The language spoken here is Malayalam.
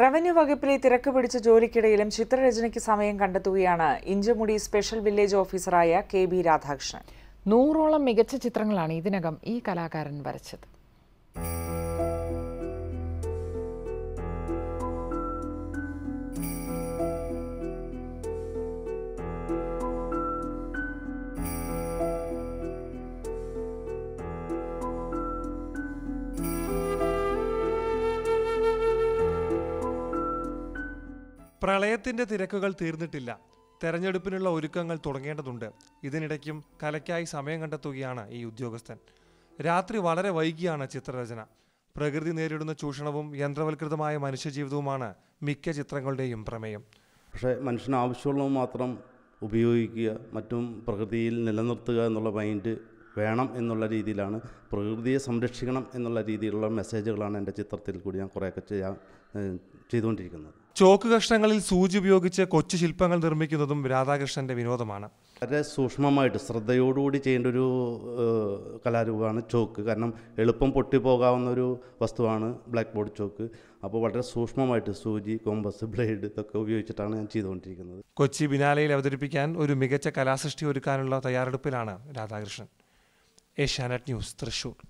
റവന്യൂ വകുപ്പിലെ തിരക്ക് പിടിച്ച ജോലിക്കിടയിലും ചിത്രരചനയ്ക്ക് സമയം കണ്ടെത്തുകയാണ് ഇഞ്ചമുടി സ്പെഷ്യൽ വില്ലേജ് ഓഫീസറായ കെ.ബി. രാധാകൃഷ്ണൻ. 100ഓളം മികച്ച ചിത്രങ്ങളാണ് ഇതിനകം ഈ കലാകാരൻ വരച്ചത്. പ്രളയത്തിന്റെ തിരക്കുകൾ തീർന്നിട്ടില്ല. തെരഞ്ഞെടുപ്പിനുള്ള ഒരുക്കങ്ങൾ തുടങ്ങേണ്ടതുണ്ട്. ഇതിനിടയ്ക്കും കലയ്ക്കായി സമയം കണ്ടെത്തുകയാണ് ഈ ഉദ്യോഗസ്ഥൻ. രാത്രി വളരെ വൈകിയാണ് ചിത്രരചന. പ്രകൃതി നേരിടുന്ന ചൂഷണവും യന്ത്രവൽകൃതമായ മനുഷ്യജീവിതവുമാണ് മിക്ക ചിത്രങ്ങളുടെയും പ്രമേയം. പക്ഷേ മനുഷ്യന് ആവശ്യമുള്ളത് മാത്രം ഉപയോഗിക്കുക, മറ്റും പ്രകൃതിയിൽ നിലനിർത്തുക എന്നുള്ള മൈൻഡ് വേണം എന്നുള്ള രീതിയിലാണ്, പ്രകൃതിയെ സംരക്ഷിക്കണം എന്നുള്ള രീതിയിലുള്ള മെസ്സേജുകളാണ് എൻ്റെ ചിത്രത്തിൽ കൂടി ഞാൻ കുറേയൊക്കെ ചെയ്തുകൊണ്ടിരിക്കുന്നത്. ചോക്ക് കഷ്ണങ്ങളിൽ സൂചി ഉപയോഗിച്ച് കൊച്ചു ശില്പങ്ങൾ നിർമ്മിക്കുന്നതും രാധാകൃഷ്ണന്റെ വിനോദമാണ്. വളരെ സൂക്ഷ്മമായിട്ട് ശ്രദ്ധയോടുകൂടി ചെയ്യേണ്ട ഒരു കലാരൂപമാണ് ചോക്ക്. കാരണം എളുപ്പം പൊട്ടിപ്പോകാവുന്ന ഒരു വസ്തുവാണ് ബ്ലാക്ക് ബോർഡ് ചോക്ക്. അപ്പോൾ വളരെ സൂക്ഷ്മമായിട്ട് സൂചി, കോമ്പസ്, ബ്ലേഡ് ഇതൊക്കെ ഉപയോഗിച്ചിട്ടാണ് ഞാൻ ചെയ്തുകൊണ്ടിരിക്കുന്നത്. കൊച്ചി ബിനാലയിൽ അവതരിപ്പിക്കാൻ ഒരു മികച്ച കലാസൃഷ്ടി ഒരുക്കാനുള്ള തയ്യാറെടുപ്പിലാണ് രാധാകൃഷ്ണൻ. ഏഷ്യാനെറ്റ് ന്യൂസ്, തൃശൂർ.